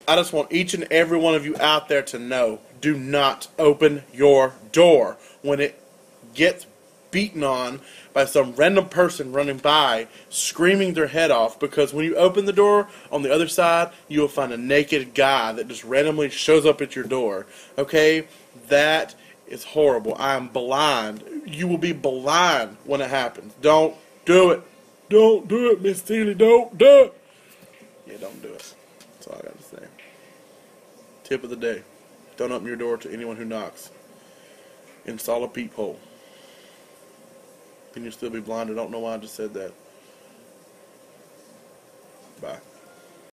I just want each and every one of you out there to know, do not open your door when it gets beaten on by some random person running by screaming their head off, because when you open the door on the other side you will find a naked guy that just randomly shows up at your door. Okay? That is horrible. I am blind. You will be blind when it happens. Don't do it. Don't do it, Miss Steely. Don't do it. Yeah, don't do it. That's all I got to say. Tip of the day. Don't open your door to anyone who knocks. Install a peephole. Then you'll still be blind. I don't know why I just said that.